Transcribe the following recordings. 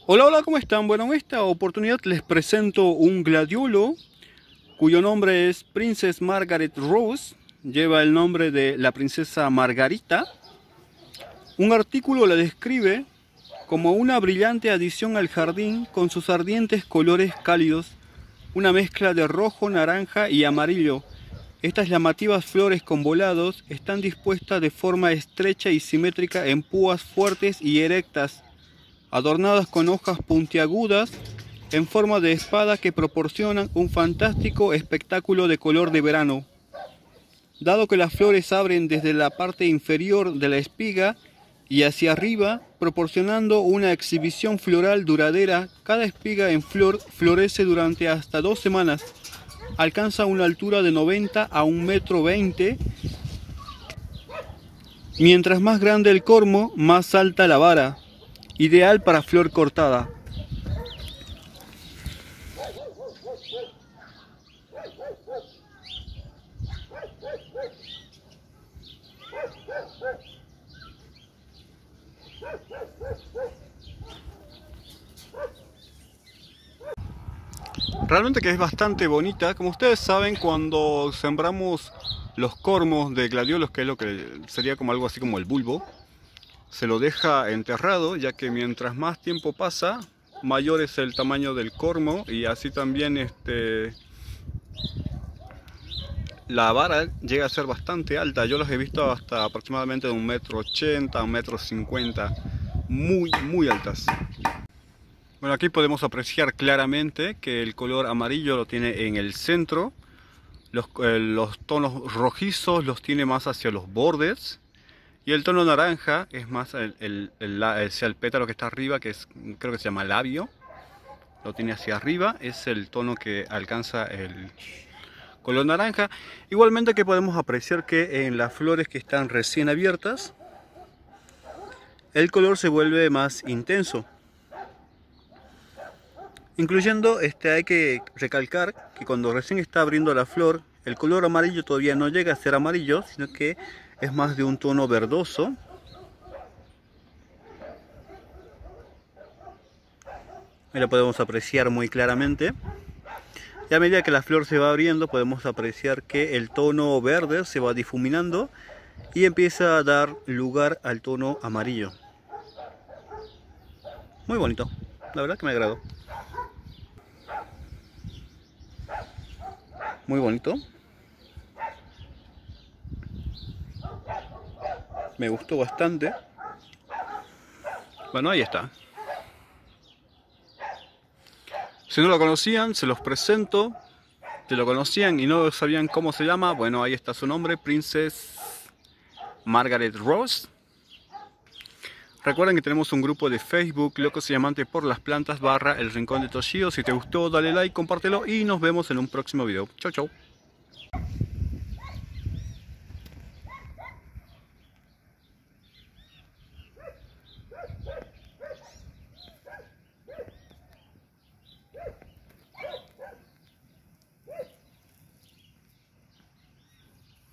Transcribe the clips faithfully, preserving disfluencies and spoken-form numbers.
Hola, hola, ¿cómo están? Bueno, en esta oportunidad les presento un gladiolo cuyo nombre es Princess Margaret Rose. Lleva el nombre de la princesa Margarita. Un artículo la describe como una brillante adición al jardín con sus ardientes colores cálidos, una mezcla de rojo, naranja y amarillo. Estas llamativas flores con volados están dispuestas de forma estrecha y simétrica en púas fuertes y erectas, adornadas con hojas puntiagudas en forma de espada que proporcionan un fantástico espectáculo de color de verano. Dado que las flores abren desde la parte inferior de la espiga y hacia arriba, proporcionando una exhibición floral duradera, cada espiga en flor florece durante hasta dos semanas. Alcanza una altura de noventa a un metro veinte. Mientras más grande el cormo, más alta la vara. Ideal para flor cortada. Realmente que es bastante bonita. Como ustedes saben, cuando sembramos los cormos de gladiolos, que es lo que sería como algo así como el bulbo, se lo deja enterrado, ya que mientras más tiempo pasa, mayor es el tamaño del cormo, y así también este, la vara llega a ser bastante alta. Yo los he visto hasta aproximadamente de un metro ochenta, un metro cincuenta, muy muy altas. Bueno, aquí podemos apreciar claramente que el color amarillo lo tiene en el centro. Los, eh, los tonos rojizos los tiene más hacia los bordes. Y el tono naranja es más el, el, el, el, el pétalo que está arriba, que es, creo que se llama labio. Lo tiene hacia arriba, es el tono que alcanza el color naranja. Igualmente que podemos apreciar que en las flores que están recién abiertas, el color se vuelve más intenso. Incluyendo, este, hay que recalcar que cuando recién está abriendo la flor, el color amarillo todavía no llega a ser amarillo, sino que es más de un tono verdoso. Ahí lo podemos apreciar muy claramente. Y a medida que la flor se va abriendo, podemos apreciar que el tono verde se va difuminando y empieza a dar lugar al tono amarillo. Muy bonito, la verdad que me agradó. Muy bonito. Me gustó bastante. Bueno, ahí está. Si no lo conocían, se los presento. Si lo conocían y no sabían cómo se llama, bueno, ahí está su nombre, Princess Margaret Rose. Recuerden que tenemos un grupo de Facebook, Locos y Amantes por las Plantas, barra El Rincón de Toshio. Si te gustó, dale like, compártelo y nos vemos en un próximo video. Chau, chau.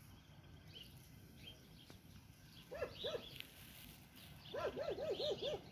Woo, woo, woo, woo.